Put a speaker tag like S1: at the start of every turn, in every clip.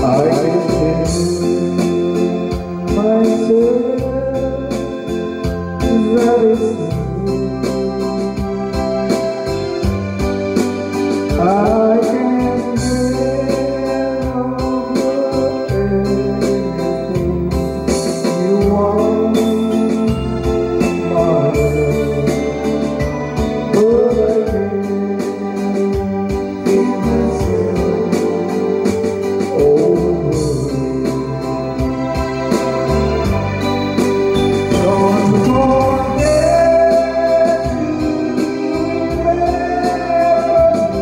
S1: I can tell myself that it's true. I can get over anything you want, my love, but I can't keep myself over you. Don't forget to remember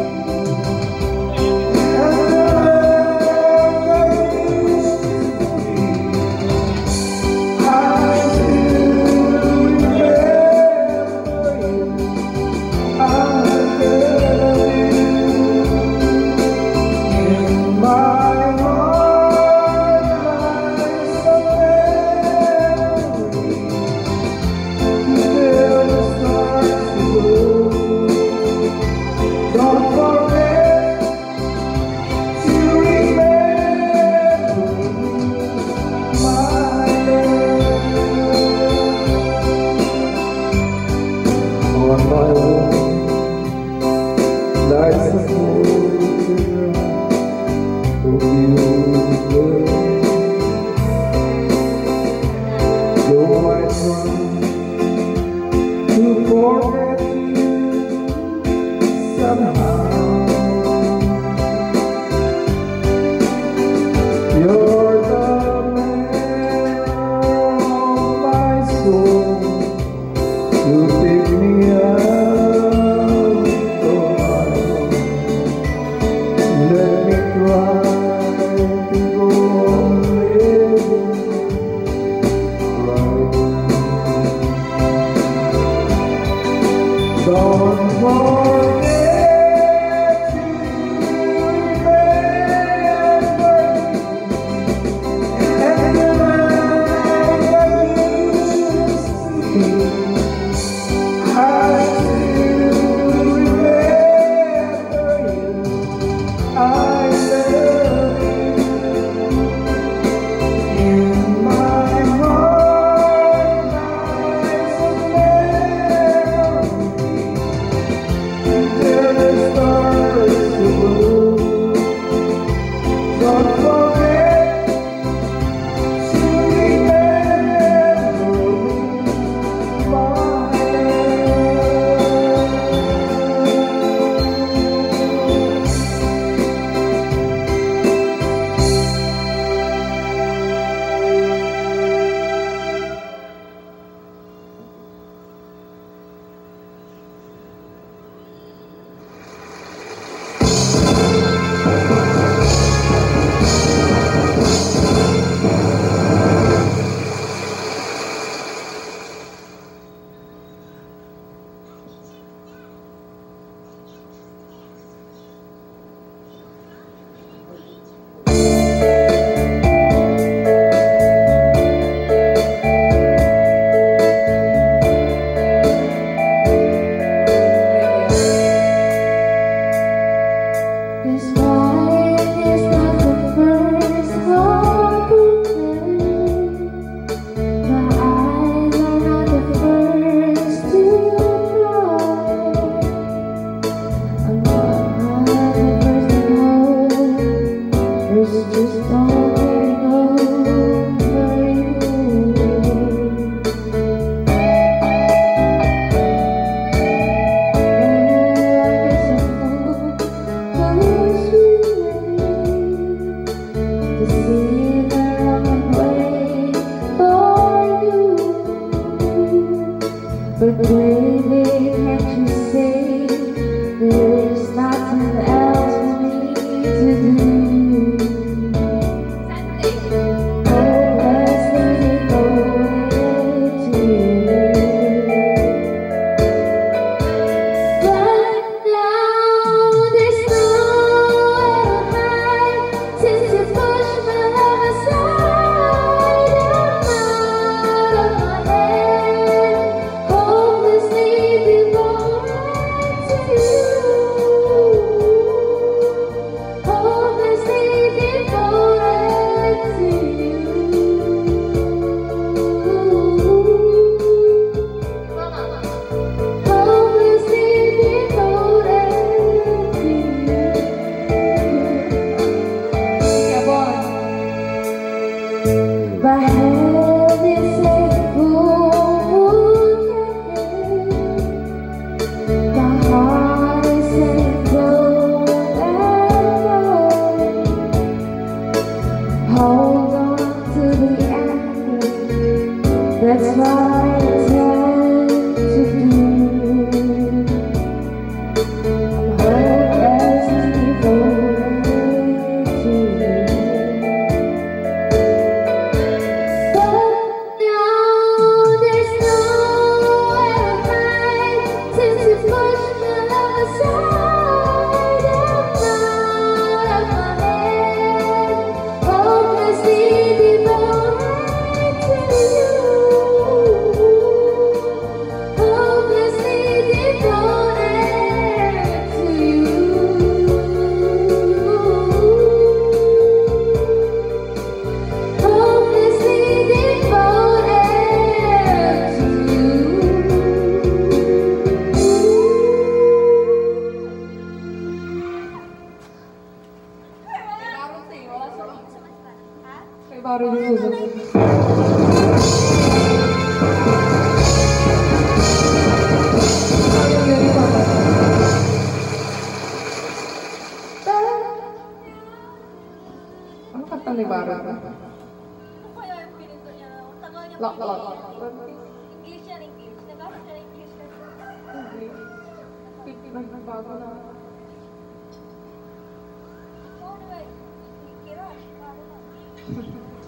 S1: on my own, life's a photograph of you, girl. Though I try to forget you somehow, you're the mirror of my soul. You pick me up from my home. Let me try to go on living right. Don't forget to remember and the man that you used to be. I still remember you. I love you. In my heart lies a memory. There is stars above. Don't forget to remember my love.
S2: Baro yung ulo. Ano kanta ni Baro?
S3: Ano kaya yung pinito niya? Ang tagal niya
S2: Lock.
S3: English yan, English. Nagkakaroon siya ng English kasi.
S2: Nagbago na.
S3: Oh, anyway. Kira, bago na.